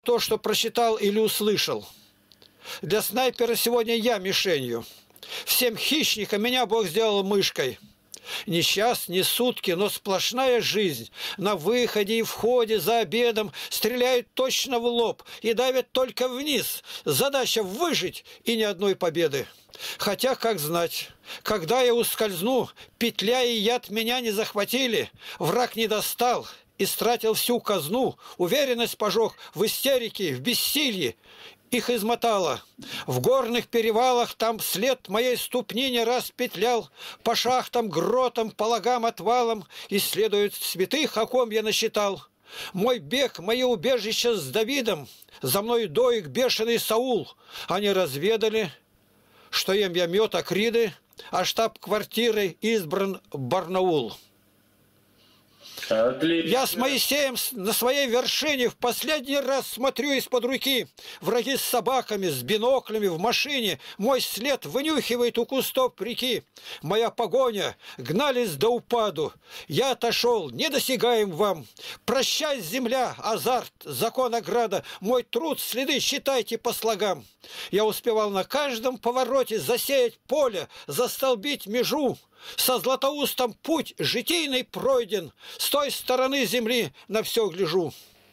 то, что прочитал или услышал. Для снайпера сегодня я мишенью. Всем хищникам меня Бог сделал мышкой. Ни час, ни сутки, но сплошная жизнь. На выходе и входе, за обедом стреляют точно в лоб и давят только вниз. Задача выжить и ни одной победы. Хотя, как знать, когда я ускользну, петля и яд меня не захватили, враг не достал, истратил всю казну, уверенность пожег в истерике, в бессилье. Их измотало. В горных перевалах там след моей ступни не раз петлял, по шахтам, гротам, по лагам, отвалам исследуют святых, о ком я насчитал. Мой бег, мои убежища с Давидом, за мной доик бешеный Саул. Они разведали, что ем я мед Акриды, а штаб-квартирой избран Барнаул. Отлично. Я с Моисеем на своей вершине в последний раз смотрю из-под руки. Враги с собаками, с биноклями в машине. Мой след вынюхивает у кустов реки. Моя погоня гнались до упаду. Я отошел, недосягаем вам. Прощай, земля, азарт, закон ограда. Мой труд, следы считайте по слогам. Я успевал на каждом повороте засеять поле, застолбить межу. Со Златоустом путь житийный пройден, с той стороны земли на все гляжу.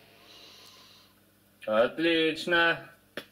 Отлично.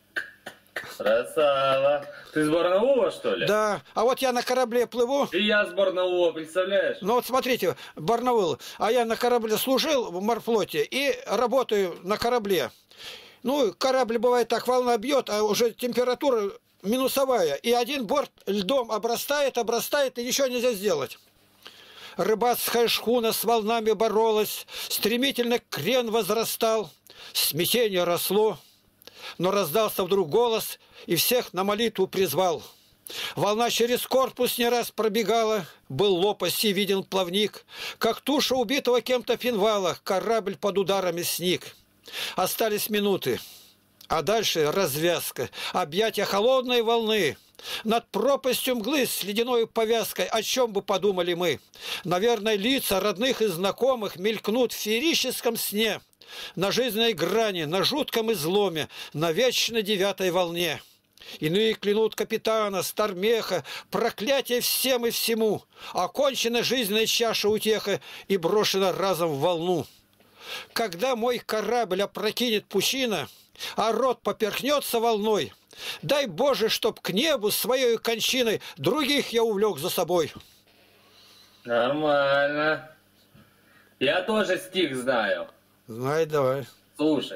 Красава. Ты с Барнаула, что ли? Да, а вот я на корабле плыву. И я с Барнаула, представляешь? Ну вот смотрите, Барнаул, а я на корабле служил в морфлоте и работаю на корабле. Ну, корабль бывает так, волна бьет, а уже температура минусовая. И один борт льдом обрастает, и ничего нельзя сделать. Рыбацкая шхуна с волнами боролась, стремительно крен возрастал, смятение росло. Но раздался вдруг голос и всех на молитву призвал. Волна через корпус не раз пробегала, был лопасть и виден плавник, как туша убитого кем-то финвала, корабль под ударами сник. Остались минуты. А дальше развязка, объятия холодной волны. Над пропастью мглы с ледяной повязкой, о чем бы подумали мы? Наверное, лица родных и знакомых мелькнут в феерическом сне, на жизненной грани, на жутком изломе, на вечно девятой волне. Иные клянут капитана, стармеха, проклятие всем и всему. Окончена жизненная чаша утеха и брошена разом в волну. Когда мой корабль опрокинет пучина, а рот поперхнется волной, дай Боже, чтоб к небу своей кончиной других я увлек за собой. Нормально. Я тоже стих знаю. Знай, давай. Слушай.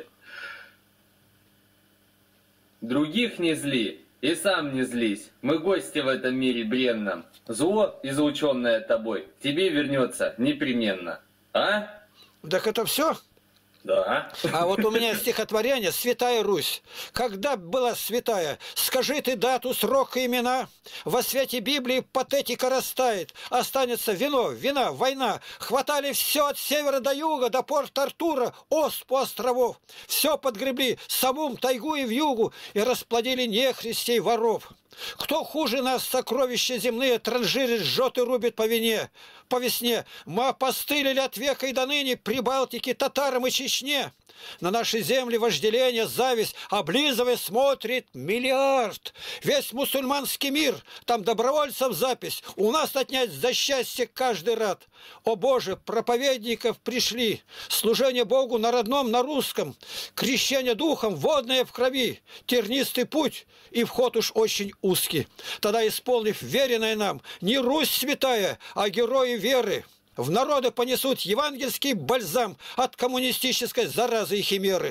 Других не зли, и сам не злись. Мы гости в этом мире бренном. Зло, излученное тобой, тебе вернется непременно. А? Так это все? Да. А вот у меня стихотворение «Святая Русь». Когда была святая? Скажи ты дату, срок и имена. Во свете Библии патетика растает. Останется вино, вина, война. Хватали все от севера до юга, до порт Артура, оспу островов. Все подгребли, самум, тайгу и вьюгу, и расплодили нехристей воров. Кто хуже нас сокровища земные транжирит, жжет и рубит по весне? Мы опостылили от века и до ныне Прибалтике, татарам и Чечне. На наши земли вожделение, зависть, облизывая, смотрит миллиард. Весь мусульманский мир, там добровольцев запись, у нас отнять за счастье каждый рад. О Боже, проповедников пришли, служение Богу на родном, на русском, крещение духом, водное в крови, тернистый путь, и вход уж очень узкий. Тогда, исполнив веренное нам, не Русь святая, а герои веры, в народы понесут евангельский бальзам от коммунистической заразы и химеры.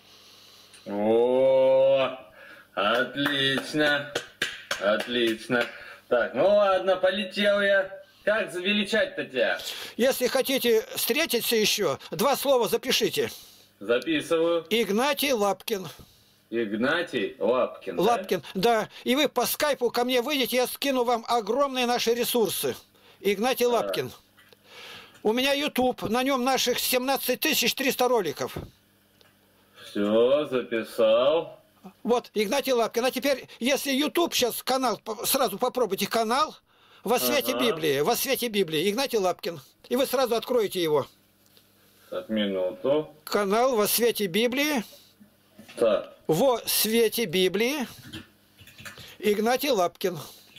О, отлично, отлично. Так, ну ладно, полетел я. Как величать-то тебя? Если хотите встретиться еще, 2 слова запишите. Записываю. Игнатий Лапкин. Игнатий Лапкин. Лапкин, да. И вы по скайпу ко мне выйдете, я скину вам огромные наши ресурсы. Игнатий Лапкин. У меня YouTube, на нем наших 17 300 роликов. Все, записал. Вот, Игнатий Лапкин. А теперь, если YouTube сейчас канал, сразу попробуйте канал «Во свете Библии», «Во свете Библии», Игнатий Лапкин. И вы сразу откроете его. Так, минуту. Канал «Во свете Библии». Так. Во свете Библии Игнатий Лапкин.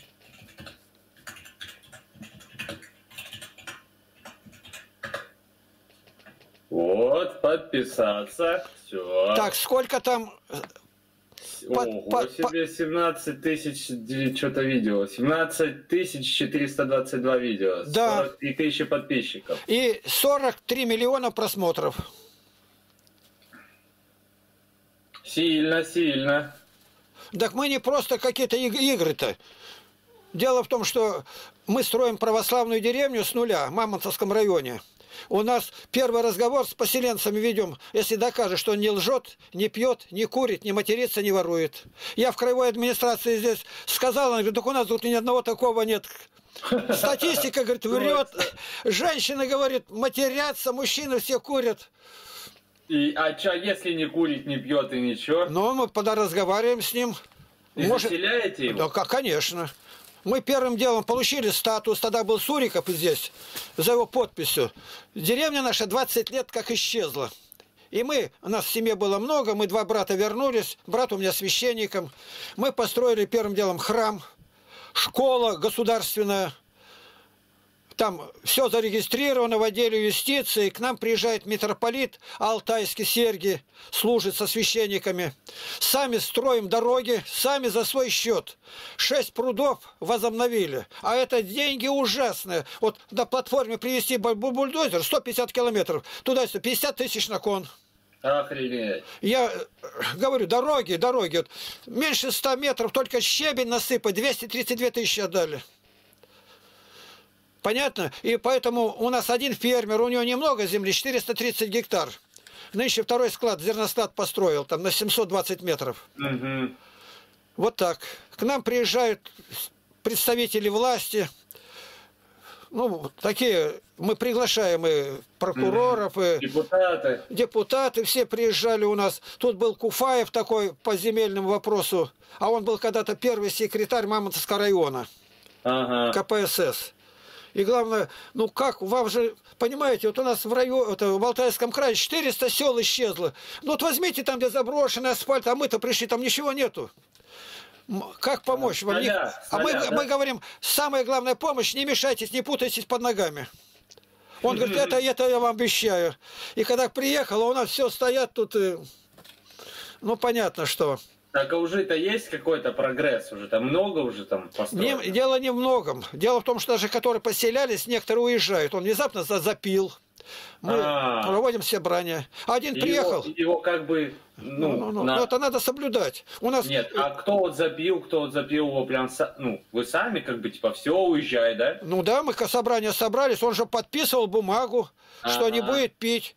Вот, подписаться. Все. Так, сколько там? Ого себе, 17 тысяч, что-то видео. 17 тысяч 422 видео. Да. 43 тысячи подписчиков. И 43 миллиона просмотров. Сильно, сильно. Так мы не просто какие-то игры-то. Дело в том, что мы строим православную деревню с нуля в Мамонтовском районе. У нас первый разговор с поселенцами ведем, если докажет, что он не лжет, не пьет, не курит, не матерится, не ворует. Я в краевой администрации здесь сказал, она говорит, так у нас тут ни одного такого нет. Статистика, говорит, врет. Женщины, говорит, матерятся, мужчины все курят. А что, если не курит, не пьет и ничего? Ну, мы тогда разговариваем с ним. И заселяете его? Да, конечно. Мы первым делом получили статус, тогда был Суриков здесь, за его подписью. Деревня наша 20 лет как исчезла. И у нас в семье было много, мы 2 брата вернулись, брат у меня священником. Мы построили первым делом храм, школа государственная. Там все зарегистрировано в отделе юстиции. К нам приезжает митрополит Алтайский Сергий, служит со священниками. Сами строим дороги, сами за свой счет. 6 прудов возобновили. А это деньги ужасные. Вот на платформе привезти бульдозер 150 километров. Туда 50 тысяч на кон. Охренеть. Я говорю, дороги. Вот, меньше 100 метров, только щебень насыпать. 232 тысячи отдали. Понятно? И поэтому у нас один фермер, у него немного земли, 430 гектар. Нынче второй склад, зерносклад построил, там на 720 метров. Угу. Вот так. К нам приезжают представители власти. Ну, такие, мы приглашаем и прокуроров, и депутаты, все приезжали у нас. Тут был Куфаев такой по земельному вопросу, а он был когда-то первый секретарь Мамонтовского района, КПСС. И главное, ну как, вам же, понимаете, вот у нас в Алтайском крае 400 сел исчезло. Ну вот возьмите там, где заброшенный асфальт, а мы-то пришли, там ничего нету. Как помочь вам? Мы говорим, самая главная помощь, не мешайтесь, не путайтесь под ногами. Он говорит, это я вам обещаю. И когда приехал, у нас все стоят тут, ну понятно, что... Так, а уже-то есть какой-то прогресс? Уже там много уже там построено? Дело не в многом. Дело в том, что даже которые поселялись, некоторые уезжают. Он внезапно запил. Мы проводим собрания. Один приехал. Его как бы... Это надо соблюдать. У нас... Нет, а кто вот запил его прям... Ну, вы сами как бы типа все уезжает, да? Ну да, мы собрания собрались. Он же подписывал бумагу, что не будет пить.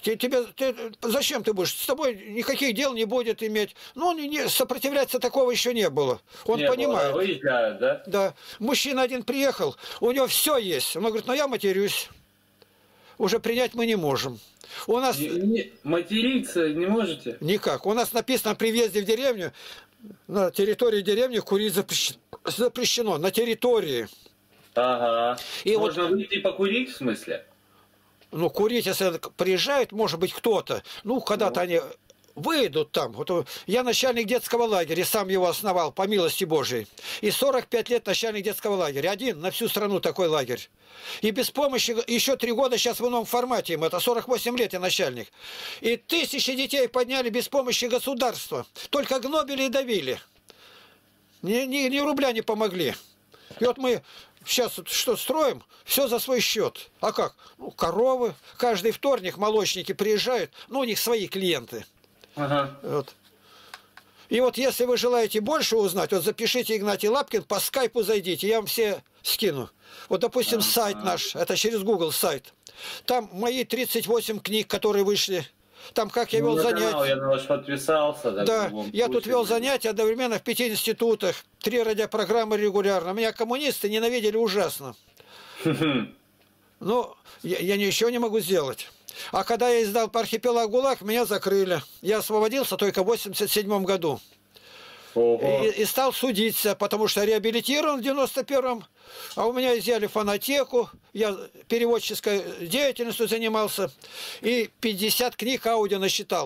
Зачем ты будешь? С тобой никаких дел не будет иметь. Ну, сопротивляться такого еще не было. Он понимает. Уезжают, да? Да. Мужчина один приехал, у него все есть. Он говорит, я матерюсь. Уже принять мы не можем. У нас... Материться не можете? Никак. У нас написано при въезде в деревню, на территории деревни курить запрещено. На территории. Ага. И можно выйти покурить, в смысле? Ну, курить, если приезжает, может быть, кто-то. Ну, когда-то они выйдут там. Вот я начальник детского лагеря, сам его основал, по милости Божией. И 45 лет начальник детского лагеря. Один на всю страну такой лагерь. И без помощи, еще 3 года сейчас в новом формате им, это 48 лет я начальник. И 1000 детей подняли без помощи государства. Только гнобили и давили. Ни рубля не помогли. И вот мы сейчас что строим, все за свой счет. А как? Ну, коровы. Каждый вторник молочники приезжают, ну, у них свои клиенты. Вот. И вот если вы желаете больше узнать, вот запишите Игнатий Лапкин, по скайпу зайдите, я вам все скину. Вот, допустим, сайт наш, это через Google сайт. Там мои 38 книг, которые вышли. Там как я вел занятия. Я на ваш подписался. Да, я тут вел занятия одновременно в 5 институтах, 3 радиопрограммы регулярно. Меня коммунисты ненавидели ужасно. Но я ничего не могу сделать. А когда я издал по архипелагу ГУЛАГ, меня закрыли. Я освободился только в 87 году. И стал судиться, потому что реабилитирован в 91-м. А у меня изъяли фонотеку. Я переводческой деятельностью занимался. И 50 книг аудио насчитал.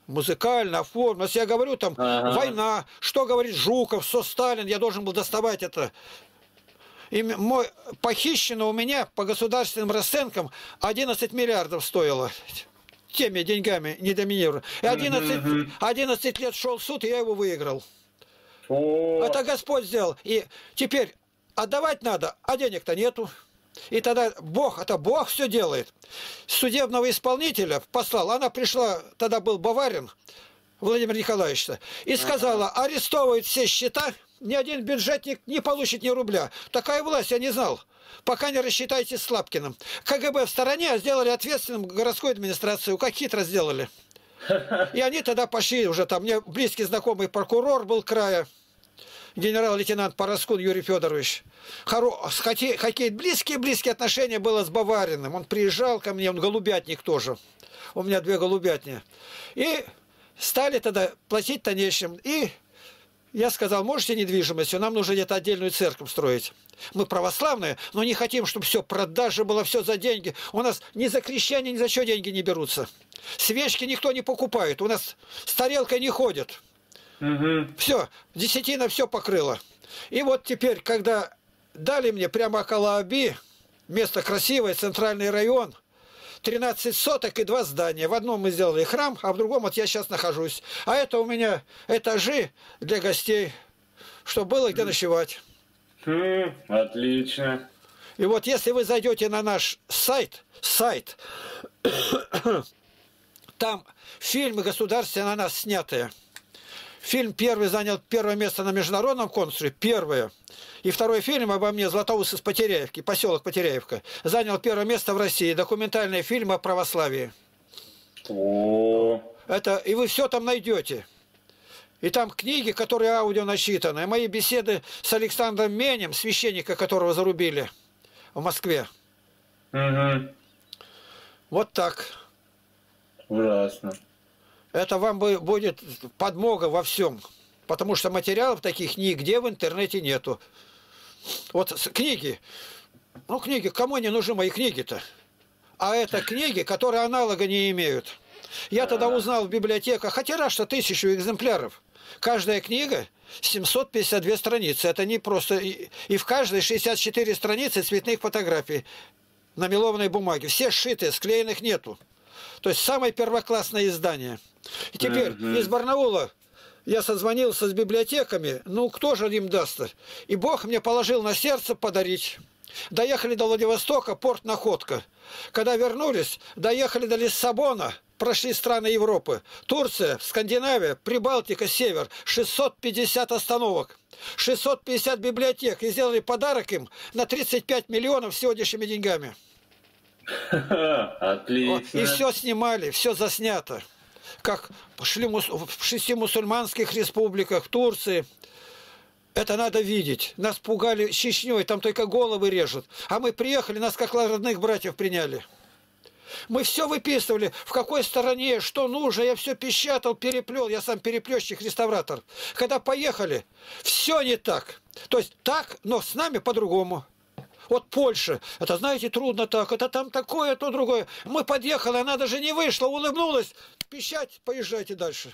Музыкально оформлено. Я говорю, там, война, что говорит Жуков, что Сталин, я должен был доставать это. И похищено у меня по государственным расценкам 11 миллиардов стоило. Теми деньгами не доминирую. И 11 лет шел суд, и я его выиграл. Это Господь сделал. И теперь отдавать надо, а денег-то нету. И тогда Бог, это Бог все делает. Судебного исполнителя послал. Она пришла, тогда был Баварин, Владимир Николаевич, и сказала, арестовывают все счета, ни один бюджетник не получит ни рубля. Такая власть, я не знал. Пока не рассчитайте с Лапкиным. КГБ в стороне, а сделали ответственным городскую администрацию. Как хитро сделали. И они тогда пошли уже там. Мне близкий знакомый прокурор был края. Генерал-лейтенант Параскун Юрий Федорович. Какие близкие отношения было с Бавариным. Он приезжал ко мне, он голубятник тоже. У меня 2 голубятни. И стали тогда платить-то нечем. И я сказал, можете недвижимостью, нам нужно где-то отдельную церковь строить. Мы православные, но не хотим, чтобы все продажа было, все за деньги. У нас ни за крещение, ни за что деньги не берутся. Свечки никто не покупает. У нас с тарелкой не ходят. Все, десятина все покрыла. И вот теперь, когда дали мне прямо около Аби, место красивое, центральный район, 13 соток и 2 здания. В одном мы сделали храм, а в другом вот я сейчас нахожусь. А это у меня этажи для гостей, чтобы было где ночевать. Отлично. И вот если вы зайдете на наш сайт, там фильмы государственные на нас снятые. Фильм первый занял 1 место на международном конкурсе, первое. И второй фильм обо мне «Златоуст из Потеряевки», поселок Потеряевка, занял 1 место в России. Документальный фильм о православии. Это, и вы все там найдете. И там книги, которые аудио начитаны. Мои беседы с Александром Менем, священника, которого зарубили в Москве. Вот так. Ужасно. Это вам будет подмога во всем. Потому что материалов таких нигде в интернете нету. Вот книги. Ну, книги, кому не нужны мои книги-то? А это книги, которые аналога не имеют. Я тогда узнал в библиотеках, хотя раз что 1000 экземпляров. Каждая книга 752 страницы. Это не просто... И в каждой 64 страницы цветных фотографий на мелованной бумаге. Все сшитые, склеенных нету. То есть самое первоклассное издание. И теперь из Барнаула я созвонился с библиотеками. Ну, кто же им даст? И Бог мне положил на сердце подарить. Доехали до Владивостока, порт Находка. Когда вернулись, доехали до Лиссабона, прошли страны Европы. Турция, Скандинавия, Прибалтика, Север. 650 остановок. 650 библиотек. И сделали подарок им на 35 миллионов сегодняшними деньгами. Отлично. И все снимали, все заснято. Как шли в 6 мусульманских республиках, в Турции. Это надо видеть. Нас пугали Чечней, там только головы режут. А мы приехали, нас как родных братьев приняли. Мы все выписывали, в какой стороне, что нужно. Я все печатал, переплел. Я сам переплещик, реставратор. Когда поехали, все не так. То есть так, но с нами по-другому. Вот Польша, это, знаете, трудно так, это там такое, то другое. Мы подъехали, она даже не вышла, улыбнулась. Печать, поезжайте дальше.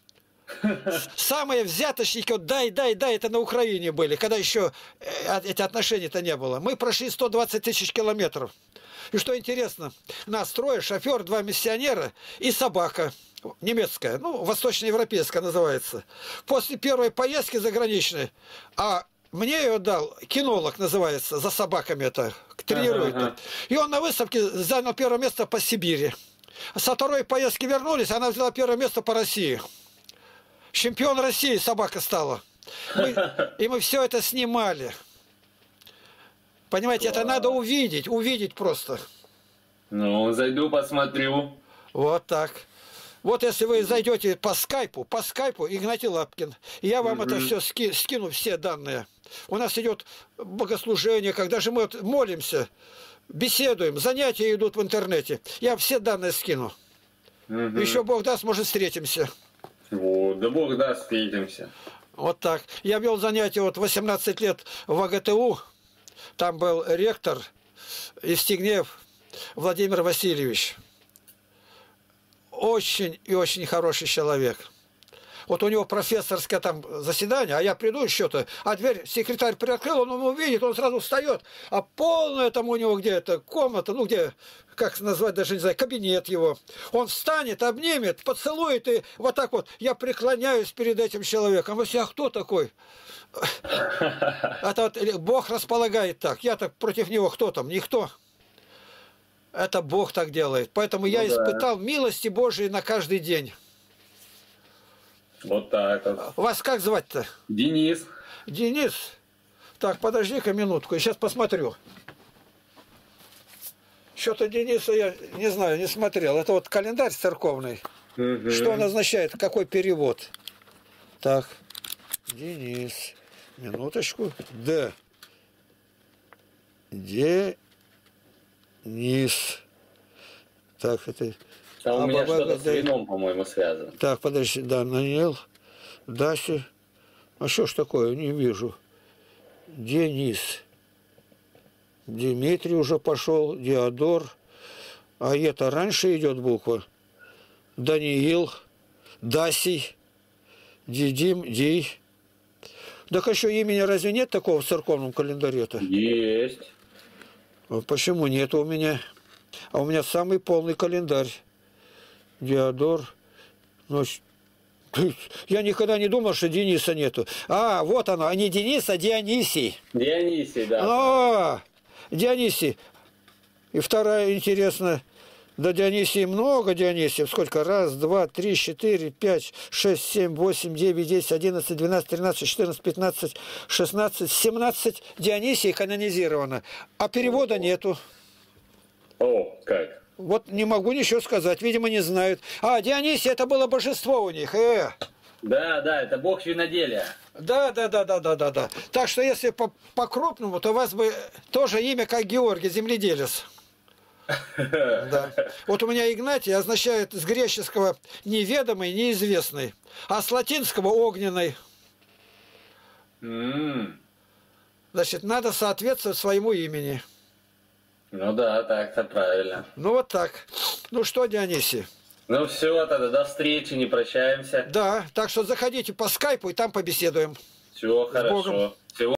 Самые взяточники, вот дай, это на Украине были, когда еще эти отношения-то не было. Мы прошли 120 тысяч километров. И что интересно, нас трое, шофер, 2 миссионера и собака немецкая, ну, восточноевропейская называется. После первой поездки заграничной, а мне ее дал кинолог, называется, за собаками это, тренирует. И он на выставке занял 1 место по Сибири. Со второй поездки вернулись, она взяла 1 место по России. Чемпион России собака стала. И мы все это снимали. Понимаете, это надо увидеть просто. Ну, зайду, посмотрю. Вот так. Вот если вы зайдете по скайпу, Игнатий Лапкин, я вам это все скину, все данные. У нас идет богослужение, когда же мы вот молимся, беседуем, занятия идут в интернете. Я все данные скину. Еще Бог даст, может, встретимся. Вот, да Бог даст, встретимся. Вот так. Я вел занятия вот 18 лет в АГТУ. Там был ректор Евстигнеев Владимир Васильевич. очень и очень хороший человек. Вот у него профессорское там заседание, а я приду еще-то, а дверь секретарь приоткрыл, он его видит, он сразу встает, а полная там у него где-то комната, ну где, как назвать, даже не знаю, кабинет его. Он встанет, обнимет, поцелует, и вот так вот я преклоняюсь перед этим человеком. Вы все, а кто такой? Это вот Бог располагает так. Я-то против него кто там? Никто. Это Бог так делает. Поэтому я испытал милости Божии на каждый день. Вот так вот. Вас как звать-то? Денис. Денис? Так, подожди-ка минутку, я сейчас посмотрю. Что-то Дениса я не знаю, не смотрел. Это вот календарь церковный. Угу. Что он означает? Какой перевод? Так, Денис. Минуточку. Д. Денис. Так, это... А у меня что-то с вином, по-моему, связано. Так, подожди, да, Даниил, Даси. А что ж такое? Не вижу. Денис. Дмитрий уже пошел, Диодор. А это раньше идет буква. Даниил, Дасий, Дидим, Дий. Так еще имени разве нет такого в церковном календаре-то? Есть. Почему нет у меня? А у меня самый полный календарь. Диодор. Ну, я никогда не думал, что Дениса нету. А, вот оно, а не Денис, а Дионисий. Дионисий, да. А, Дионисий. И вторая, интересно, да Дионисий много Дионисиев. Сколько? Раз, два, три, четыре, пять, шесть, семь, восемь, девять, 10, 11, 12, 13, 14, 15, 16, 17 Дионисий канонизировано. А перевода нету. О, как? Вот не могу ничего сказать, видимо, не знают. А, Дионисий, это было божество у них. Да, да, это бог виноделия. Да. Так что, если по-крупному, то у вас бы тоже имя, как Георгий, земледелец. Да. Вот у меня Игнатий означает с греческого неведомый, неизвестный, а с латинского огненный. Значит, надо соответствовать своему имени. Ну да, так-то правильно. Ну вот так. Ну что, Дионисий? Ну все, тогда до встречи, не прощаемся. Да, так что заходите по скайпу и там побеседуем. Все хорошо. Всего